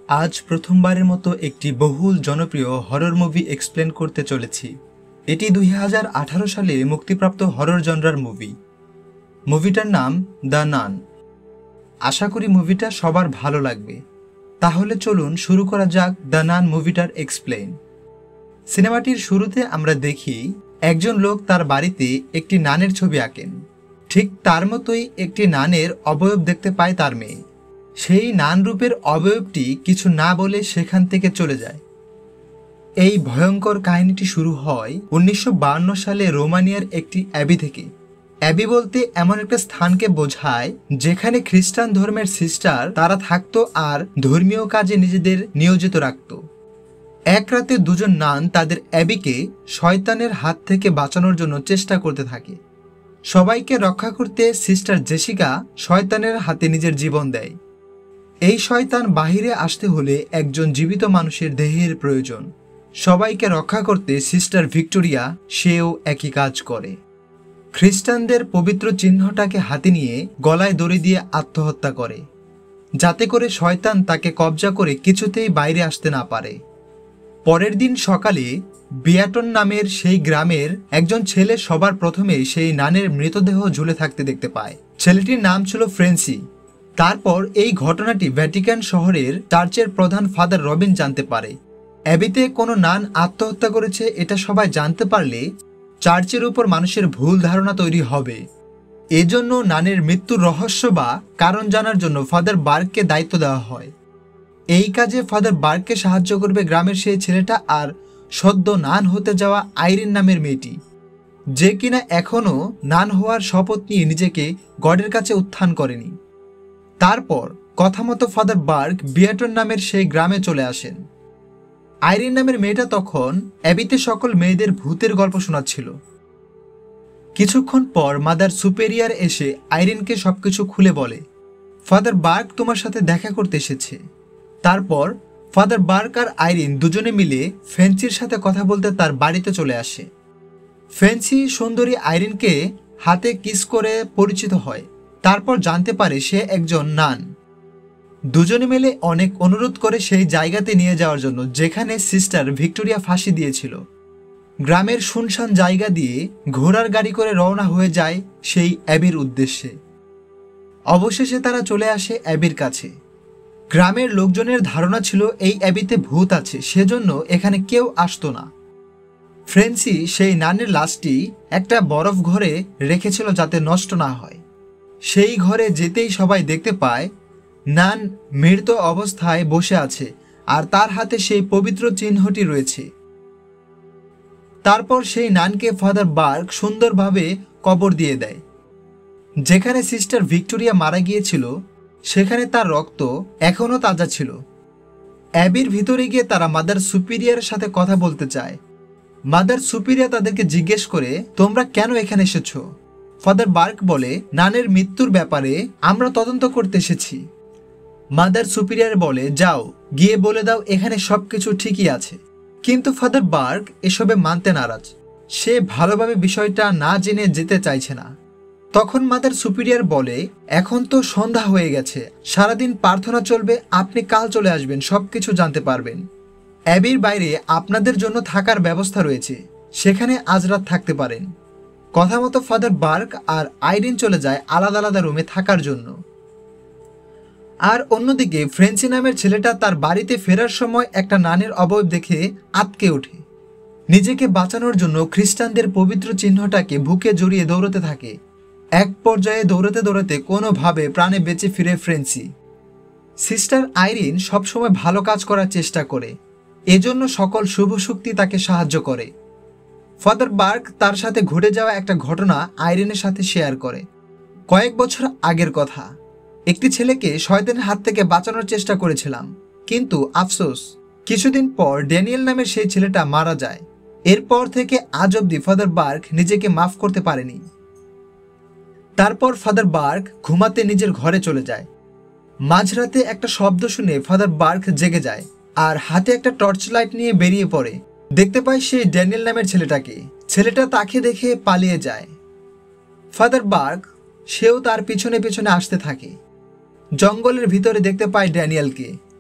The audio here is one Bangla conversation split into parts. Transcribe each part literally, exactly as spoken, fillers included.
আজ প্রথমবারের মতো একটি বহুল জনপ্রিয় হরর মুভি এক্সপ্লেন করতে চলেছি। এটি দুই হাজার আঠারো সালে মুক্তিপ্রাপ্ত হরর জনরার মুভি। মুভিটার নাম দ্য নান। আশা করি মুভিটা সবার ভালো লাগবে। তাহলে চলুন শুরু করা যাক দ্য নান মুভিটার এক্সপ্লেন। সিনেমাটির শুরুতে আমরা দেখি একজন লোক তার বাড়িতে একটি নানের ছবি আঁকেন। ঠিক তার মতোই একটি নানের অবয়ব দেখতে পায় তার মেয়ে। সেই নান রূপের অবয়বটি কিছু না বলে সেখান থেকে চলে যায়। এই ভয়ঙ্কর কাহিনীটি শুরু হয় উনিশশো বাহান্ন সালে রোমানিয়ার একটি অ্যাবি থেকে। অ্যাবি বলতে এমন একটা স্থানকে বোঝায় যেখানে খ্রিস্টান ধর্মের সিস্টার তারা থাকতো আর ধর্মীয় কাজে নিজেদের নিয়োজিত রাখত। এক রাতে দুজন নান তাদের অ্যাবিকে শয়তানের হাত থেকে বাঁচানোর জন্য চেষ্টা করতে থাকে। সবাইকে রক্ষা করতে সিস্টার জেসিকা শয়তানের হাতে নিজের জীবন দেয়। এই শয়তান বাহিরে আসতে হলে একজন জীবিত মানুষের দেহের প্রয়োজন। সবাইকে রক্ষা করতে সিস্টার ভিক্টোরিয়া সেও একই কাজ করে। খ্রিস্টানদের পবিত্র চিহ্নটাকে হাতে নিয়ে গলায় দড়ি দিয়ে আত্মহত্যা করে, যাতে করে শয়তান তাকে কবজা করে কিছুতেই বাইরে আসতে না পারে। পরের দিন সকালে বিয়াটন নামের সেই গ্রামের একজন ছেলে সবার প্রথমে সেই নানের মৃতদেহ ঝুলে থাকতে দেখতে পায়। ছেলেটির নাম ছিল ফ্রেন্সি। তারপর এই ঘটনাটি ভ্যাটিকান শহরের চার্চের প্রধান ফাদার রবিন জানতে পারে। অ্যাবিতে কোনো নান আত্মহত্যা করেছে এটা সবাই জানতে পারলে চার্চের উপর মানুষের ভুল ধারণা তৈরি হবে। এজন্য নানের মৃত্যুর রহস্য বা কারণ জানার জন্য ফাদার বার্ককে দায়িত্ব দেওয়া হয়। এই কাজে ফাদার বার্ককে সাহায্য করবে গ্রামের সেই ছেলেটা আর সদ্য নান হতে যাওয়া আইরিন নামের মেয়েটি, যে কিনা এখনও নান হওয়ার শপথ নিয়ে নিজেকে গডের কাছে উত্থান করেনি। তারপর কথা মতো ফাদার বার্ক বিয়াটন নামের সেই গ্রামে চলে আসেন। আইরিন নামের মেয়েটা তখন অ্যাবিতে সকল মেয়েদের ভূতের গল্প শোনাচ্ছিল। কিছুক্ষণ পর মাদার সুপেরিয়ার এসে আইরিনকে সবকিছু খুলে বলে, ফাদার বার্ক তোমার সাথে দেখা করতে এসেছে। তারপর ফাদার বার্ক আর আইরিন দুজনে মিলে ফেন্সির সাথে কথা বলতে তার বাড়িতে চলে আসে। ফেন্সি সুন্দরী আইরিনকে হাতে কিস করে পরিচিত হয়। তারপর জানতে পারে সে একজন নান। দুজনে মিলে অনেক অনুরোধ করে সেই জায়গাতে নিয়ে যাওয়ার জন্য যেখানে সিস্টার ভিক্টোরিয়া ফাঁসি দিয়েছিল। গ্রামের শুনশান জায়গা দিয়ে ঘোড়ার গাড়ি করে রওনা হয়ে যায় সেই অ্যাবির উদ্দেশ্যে। অবশেষে তারা চলে আসে অ্যাবির কাছে। গ্রামের লোকজনের ধারণা ছিল এই অ্যাবিতে ভূত আছে, সেজন্য এখানে কেউ আসতো না। ফ্রেন্সি সেই নানের লাশটি একটা বরফ ঘরে রেখেছিল যাতে নষ্ট না হয়। সেই ঘরে যেতেই সবাই দেখতে পায় নান মৃত অবস্থায় বসে আছে আর তার হাতে সেই পবিত্র চিহ্নটি রয়েছে। তারপর সেই নানকে ফাদার বার্ক সুন্দরভাবে কবর দিয়ে দেয়। যেখানে সিস্টার ভিক্টোরিয়া মারা গিয়েছিল সেখানে তার রক্ত এখনও তাজা ছিল। অ্যাবির ভিতরে গিয়ে তারা মাদার সুপিরিয়ারের সাথে কথা বলতে চায়। মাদার সুপিরিয়া তাদেরকে জিজ্ঞেস করে, তোমরা কেন এখানে এসেছো? ফাদার বার্ক বলে, নানের মৃত্যুর ব্যাপারে আমরা তদন্ত করতে এসেছি। মাদার সুপিরিয়ার বলে, যাও গিয়ে বলে দাও এখানে সবকিছু ঠিকই আছে। কিন্তু ফাদার বার্ক এসবে মানতে নারাজ। সে ভালোভাবে বিষয়টা না জেনে যেতে চাইছে না। তখন মাদার সুপিরিয়ার বলে, এখন তো সন্ধ্যা হয়ে গেছে, সারাদিন প্রার্থনা চলবে, আপনি কাল চলে আসবেন, সবকিছু জানতে পারবেন। অ্যাবির বাইরে আপনাদের জন্য থাকার ব্যবস্থা রয়েছে, সেখানে আজ রাত থাকতে পারেন। কথা মতো ফাদার বার্ক আর আইরিন চলে যায় আলাদা আলাদা রুমে থাকার জন্য। আর অন্যদিকে ফ্রেন্সি নামের ছেলেটা তার বাড়িতে ফেরার সময় একটা নানের অবয়ব দেখে আঁতকে ওঠে। নিজেকে বাঁচানোর জন্য খ্রিস্টানদের পবিত্র চিহ্নটাকে বুকে জড়িয়ে দৌড়তে থাকে। এক পর্যায়ে দৌড়াতে দৌড়াতে কোনোভাবে প্রাণে বেঁচে ফিরে ফ্রেন্সি। সিস্টার আইরিন সবসময় ভালো কাজ করার চেষ্টা করে, এজন্য সকল শুভ শক্তি তাকে সাহায্য করে। ফাদার বার্ক তার সাথে ঘটে যাওয়া একটা ঘটনা আইরিনের সাথে শেয়ার করে। কয়েক বছর আগের কথা, একটি ছেলেকে শয়তানের হাত থেকে বাঁচানোর চেষ্টা করেছিলাম, কিন্তু আফসোস কিছুদিন পর ড্যানিয়েল নামের সেই ছেলেটা মারা যায়। এরপর থেকে আজ অব্দি ফাদার বার্ক নিজেকে মাফ করতে পারেনি। তারপর ফাদার বার্ক ঘুমাতে নিজের ঘরে চলে যায়। মাঝরাতে একটা শব্দ শুনে ফাদার বার্ক জেগে যায় আর হাতে একটা টর্চ লাইট নিয়ে বেরিয়ে পড়ে। দেখতে পায় সেই ড্যানিয়েল নামের ছেলেটাকে। ছেলেটা তাকে দেখে পালিয়ে যায়। ফাদার বার্ক সেও তার পিছনে পিছনে আসতে থাকে। জঙ্গলের ভিতরে দেখতে পায় ড্যানিয়েলকে,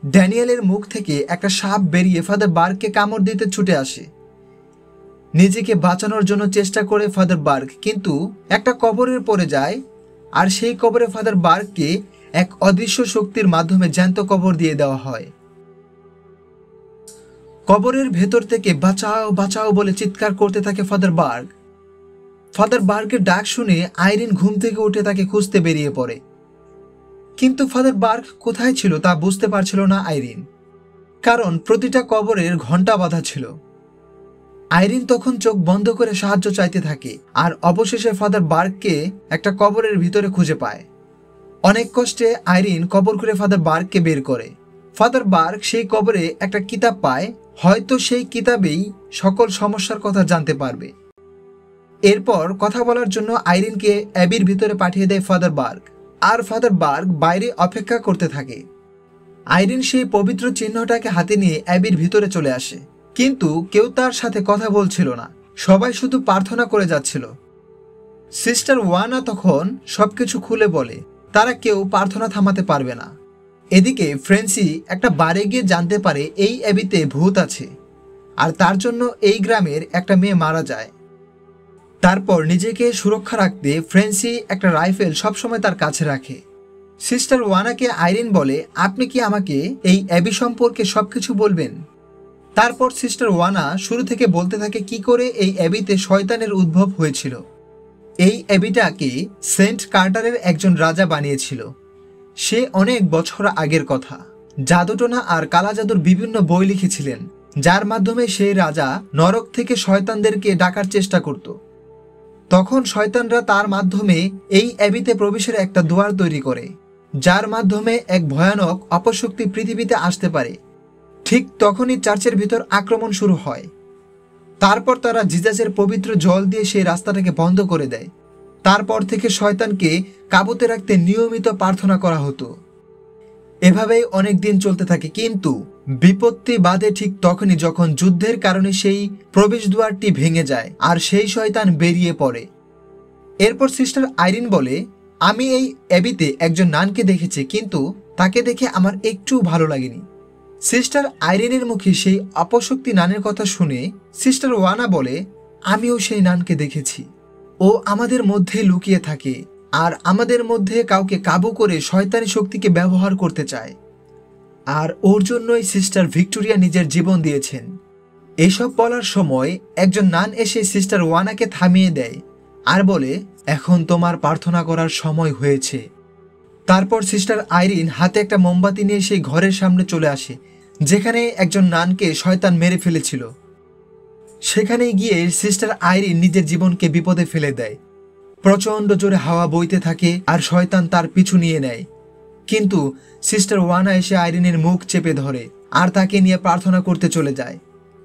ড্যানিয়েলের মুখ থেকে একটা সাপ বেরিয়ে ফাদার বার্গকে কামড় দিতে ছুটে আসে। নিজেকে বাঁচানোর জন্য চেষ্টা করে ফাদার বার্গ, কিন্তু একটা কবরের পড়ে যায়, আর সেই কবরে ফাদার বার্গকে এক অদৃশ্য শক্তির মাধ্যমে জ্যান্ত কবর দিয়ে দেওয়া হয়। কবরের ভেতর থেকে বাঁচাও বাঁচাও বলে চিৎকার করতে থাকে ফাদার বার্গ। ফাদার বার্গের ডাক শুনে আইরিন ঘুম থেকে উঠে তাকে খুঁজতে বেরিয়ে পড়ে, কিন্তু ফাদার বার্গ কোথায় ছিল তা বুঝতে পারছিল না আইরিন, কারণ প্রতিটা কবরের ঘণ্টা বাঁধা ছিল। আইরিন তখন চোখ বন্ধ করে সাহায্য চাইতে থাকে, আর অবশেষে ফাদার বার্গকে একটা কবরের ভিতরে খুঁজে পায়। অনেক কষ্টে আইরিন কবর খুঁড়ে ফাদার বার্গকে বের করে। ফাদার বার্গ সেই কবরে একটা কিতাব পায়, হয়তো সেই কিতাবেই সকল সমস্যার কথা জানতে পারবে। এরপর কথা বলার জন্য আইরিনকে অ্যাবির ভিতরে পাঠিয়ে দেয় ফাদার বার্গ, আর ফাদার বার্গ বাইরে অপেক্ষা করতে থাকে। আইরিন সেই পবিত্র চিহ্নটাকে হাতে নিয়ে অ্যাবির ভিতরে চলে আসে, কিন্তু কেউ তার সাথে কথা বলছিল না, সবাই শুধু প্রার্থনা করে যাচ্ছিল। সিস্টার ওয়ানা তখন সবকিছু খুলে বলে তারা কেউ প্রার্থনা থামাতে পারবে না। এদিকে ফ্রেন্সি একটা বারে গিয়ে জানতে পারে এই অ্যাবিতে ভূত আছে, আর তার জন্য এই গ্রামের একটা মেয়ে মারা যায়। তারপর নিজেকে সুরক্ষা রাখতে ফ্রেন্সি একটা রাইফেল সবসময় তার কাছে রাখে। সিস্টার ওয়ানাকে আইরিন বলে, আপনি কি আমাকে এই অ্যাবি সম্পর্কে সবকিছু বলবেন? তারপর সিস্টার ওয়ানা শুরু থেকে বলতে থাকে কি করে এই অ্যাবিতে শয়তানের উদ্ভব হয়েছিল। এই অ্যাবিটাকে সেন্ট কার্টারের একজন রাজা বানিয়েছিল। সে অনেক বছর আগের কথা। জাদুটোনা আর কালা জাদুর বিভিন্ন বই লিখেছিলেন, যার মাধ্যমে সেই রাজা নরক থেকে শয়তানদেরকে ডাকার চেষ্টা করত। তখন শয়তানরা তার মাধ্যমে এই অ্যাবিতে প্রবেশের একটা দুয়ার তৈরি করে, যার মাধ্যমে এক ভয়ানক অপশক্তি পৃথিবীতে আসতে পারে। ঠিক তখনই চার্চের ভিতর আক্রমণ শুরু হয়। তারপর তারা জিজাসের পবিত্র জল দিয়ে সেই রাস্তাটাকে বন্ধ করে দেয়। তারপর থেকে শয়তানকে কাবুতে রাখতে নিয়মিত প্রার্থনা করা হতো। এভাবেই অনেক দিন চলতে থাকে, কিন্তু বিপত্তি বাধে ঠিক তখনই যখন যুদ্ধের কারণে সেই প্রবেশ দুয়ারটি ভেঙে যায় আর সেই শয়তান বেরিয়ে পড়ে। এরপর সিস্টার আইরিন বলে, আমি এই অ্যাবিতে একজন নানকে দেখেছি, কিন্তু তাকে দেখে আমার একটু ভালো লাগেনি। সিস্টার আইরিনের মুখে সেই অপশক্তি নানের কথা শুনে সিস্টার ওয়ানা বলে, আমিও সেই নানকে দেখেছি। ও আমাদের মধ্যে লুকিয়ে থাকে আর আমাদের মধ্যে কাউকে কাবু করে শয়তানি শক্তিকে ব্যবহার করতে চায়, আর ওর জন্যই সিস্টার ভিক্টোরিয়া নিজের জীবন দিয়েছেন। এসব বলার সময় একজন নান এসে সিস্টার ওয়ানাকে থামিয়ে দেয় আর বলে, এখন তোমার প্রার্থনা করার সময় হয়েছে। তারপর সিস্টার আইরিন হাতে একটা মোমবাতি নিয়ে সেই ঘরের সামনে চলে আসে, যেখানে একজন নানকে শয়তান মেরে ফেলেছিল। সেখানে গিয়ে সিস্টার আইরিন নিজের জীবনকে বিপদে ফেলে দেয়। প্রচণ্ড জোরে হাওয়া বইতে থাকে আর শয়তান তার পিছু নিয়ে নেয়, কিন্তু সিস্টার ওয়ানা এসে আইরিনের মুখ চেপে ধরে আর তাকে নিয়ে প্রার্থনা করতে চলে যায়।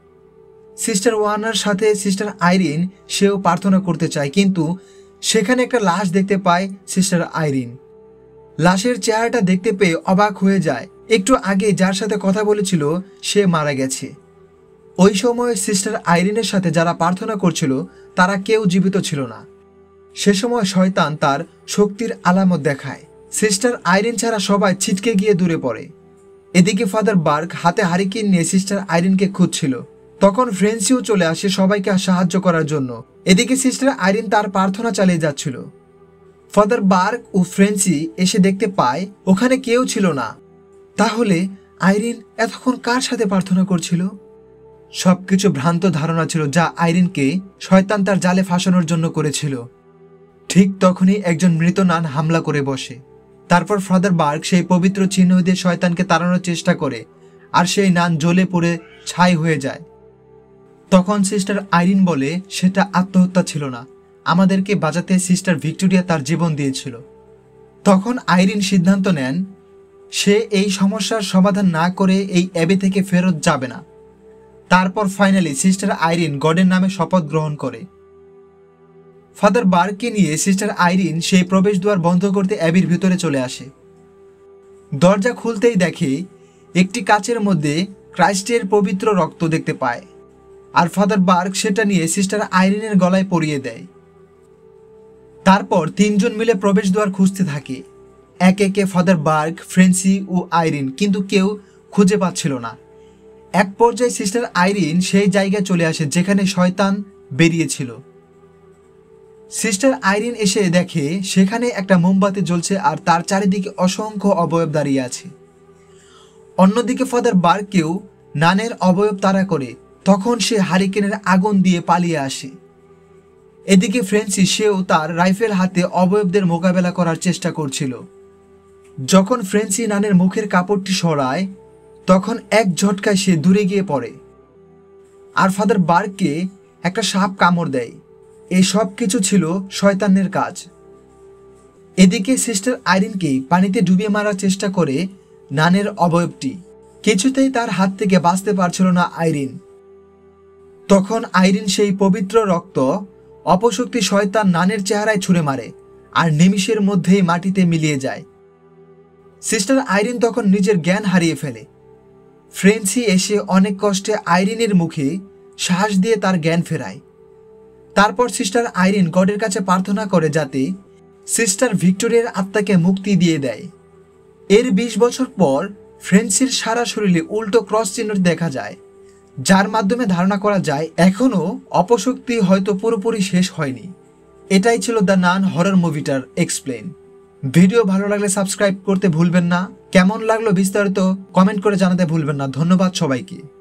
সিস্টার ওয়ানার সাথে সিস্টার আইরিন সেও প্রার্থনা করতে চায়, কিন্তু সেখানে একটা লাশ দেখতে পায় সিস্টার আইরিন। লাশের চেহারাটা দেখতে পেয়ে অবাক হয়ে যায়। একটু আগে যার সাথে কথা বলেছিল সে মারা গেছে। ওই সময় সিস্টার আইরিনের সাথে যারা প্রার্থনা করছিল তারা কেউ জীবিত ছিল না। সে সময় শয়তান তার শক্তির আলামত দেখায়। সিস্টার আইরিন ছাড়া সবাই ছিটকে গিয়ে দূরে পড়ে। এদিকে ফাদার বার্গ হাতে হারিকেন নিয়ে সিস্টার আইরিনকে খুঁজছিল। তখন ফ্রেন্সিও চলে আসে সবাইকে সাহায্য করার জন্য। এদিকে সিস্টার আইরিন তার প্রার্থনা চালিয়ে যাচ্ছিল। ফাদার বার্গ ও ফ্রেন্সি এসে দেখতে পায় ওখানে কেউ ছিল না। তাহলে আইরিন এতক্ষণ কার সাথে প্রার্থনা করছিল? সবকিছু ভ্রান্ত ধারণা ছিল, যা আইরিনকে শয়তান তার জালে ফাঁসানোর জন্য করেছিল। ঠিক তখনই একজন মৃত নান হামলা করে বসে। তারপর ফাদার বার্গ সেই পবিত্র চিহ্ন দিয়ে শয়তানকে তাড়ানোর চেষ্টা করে, আর সেই নান জ্বলে পড়ে ছাই হয়ে যায়। তখন সিস্টার আইরিন বলে, সেটা আত্মহত্যা ছিল না, আমাদেরকে বাঁচাতে সিস্টার ভিক্টোরিয়া তার জীবন দিয়েছিল। তখন আইরিন সিদ্ধান্ত নেন সে এই সমস্যার সমাধান না করে এই অ্যাবে থেকে ফেরত যাবে না। তারপর ফাইনালি সিস্টার আইরিন গডের নামে শপথ গ্রহণ করে। ফাদার বার্গকে নিয়ে সিস্টার আইরিন সেই প্রবেশদ্বার বন্ধ করতে অ্যাবির ভিতরে চলে আসে। দরজা খুলতেই দেখে একটি কাচের মধ্যে ক্রাইস্টের পবিত্র রক্ত দেখতে পায়, আর ফাদার বার্গ সেটা নিয়ে সিস্টার আইরিনের গলায় পরিয়ে দেয়। তারপর তিনজন মিলে প্রবেশদ্বার খুঁজতে থাকে, একে একে ফাদার বার্গ, ফ্রেন্সি ও আইরিন, কিন্তু কেউ খুঁজে পাচ্ছিল না। এক পর্যায়ে সিস্টার আইরিন সেই জায়গায় চলে আসে যেখানে শয়তান বেরিয়েছিল। সিস্টার আইরিন এসে দেখে সেখানে একটা মোমবাতি জ্বলছে আর তার চারিদিকে অসংখ্য অবয়ব দাঁড়িয়ে আছে। অন্যদিকে ফাদার বার্কেও নানের অবয়ব তাড়া করে, তখন সে হারিকেনের আগুন দিয়ে পালিয়ে আসে। এদিকে ফ্রেন্সি সেও তার রাইফেল হাতে অবয়বদের মোকাবেলা করার চেষ্টা করছিল। যখন ফ্রেন্সি নানের মুখের কাপড়টি সরায় তখন এক ঝটকায় সে দূরে গিয়ে পড়ে আর ফাদার বার্ককে একটা সাপ কামড় দেয়। এই সব কিছু ছিল শয়তানের কাজ। এদিকে সিস্টার আইরিনকে পানিতে ডুবিয়ে মারার চেষ্টা করে নানের অবয়বটি, কিছুতেই তার হাত থেকে বাঁচতে পারছিল না আইরিন। তখন আইরিন সেই পবিত্র রক্ত অপশক্তি শয়তান নানের চেহারায় ছুঁড়ে মারে আর নিমিষের মধ্যেই মাটিতে মিলিয়ে যায়। সিস্টার আইরিন তখন নিজের জ্ঞান হারিয়ে ফেলে। ফ্রেন্সি এসে অনেক কষ্টে আইরিনের মুখে শ্বাস দিয়ে তার জ্ঞান ফেরায়। তারপর সিস্টার আইরিন গডের কাছে প্রার্থনা করে যাতে সিস্টার ভিক্টোরিয়ার আত্মাকে মুক্তি দিয়ে দেয়। এর বিশ বছর পর ফ্রেন্সির সারা শরীরে উল্টো ক্রস চিহ্ন দেখা যায়, যার মাধ্যমে ধারণা করা যায় এখনও অপশক্তি হয়তো পুরোপুরি শেষ হয়নি। এটাই ছিল দ্য নান হরর মুভিটার এক্সপ্লেন। ভিডিও ভালো লাগলে সাবস্ক্রাইব করতে ভুলবেন না। কেমন লাগলো বিস্তারিত কমেন্ট করে জানাতে ভুলবেন না। ধন্যবাদ সবাইকে।